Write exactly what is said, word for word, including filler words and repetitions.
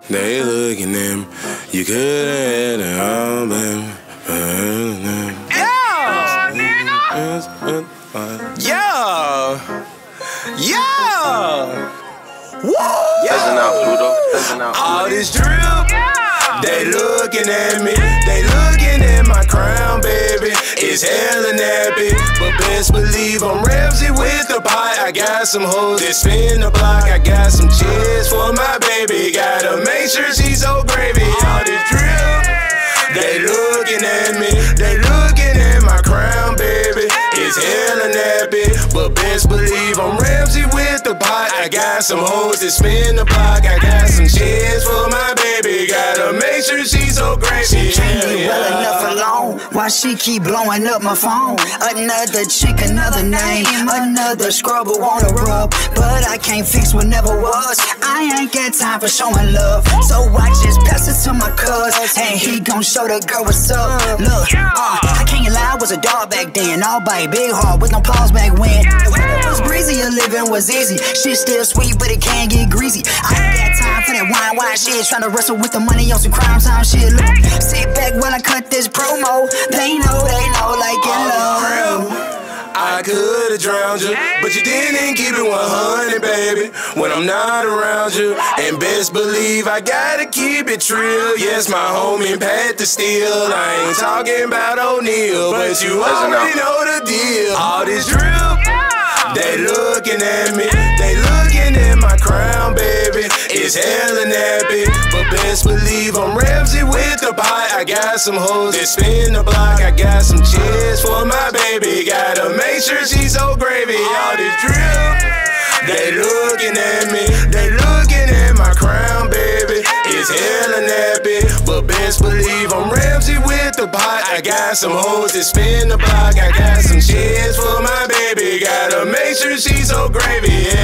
They looking at me. You could have had it all, baby. Yeah! Yeah! Yeah! Woo! Listen out, Pluto. Listen out. All this drip, they looking at me. They looking at my crown, baby. It's hella nappy, but best believe I'm Ramsey with the pot. I got some hoes that spin the block. I got some cheers for my baby. Gotta make sure she's so gravy. All this drip, they looking at me. They looking at my crown, baby. It's hella nappy, but best believe I'm Ramsey with the pot. I got some hoes that spin the block. I got some cheers for my baby. Gotta make sure she's so gravy. She can't be well enough alone. Why she keep blowing up my phone? Another chick, another name, another scrubber wanna rub, but I can't fix what never was. I ain't got time for showing love, so I just pass it to my cuz, and he gon' show the girl what's up. Look, uh, I can't lie, I was a dog back then, all bite, big heart with no pause back when. It was breezy, living was easy. Shit still sweet, but it can't get greasy. I ain't got time for that wine, wine shit. Tryna wrestle with the money on some crime time shit. Look, sit back while I cut this promo. They know, they know, like it love. I could've drowned you, but you didn't keep it one hundred, baby, when I'm not around you. And best believe I gotta keep it trill. Yes, my homie Pat the Steel. I ain't talking about O'Neal, but you already know the deal. All this drip, they looking at me. They looking at my crown, baby. It's hella nappy, but best believe I'm Ramsey with the pot. I got some hoes that spin the block. I got some cheers for my baby. Gotta make sure she's so gravy. All this drip, they looking at me. They looking at my crown, baby. It's hella nappy, but best believe I'm Ramsey with the pot. I got some hoes that spin the block. I got some cheers for my baby. Gotta make sure she's so gravy. Yeah.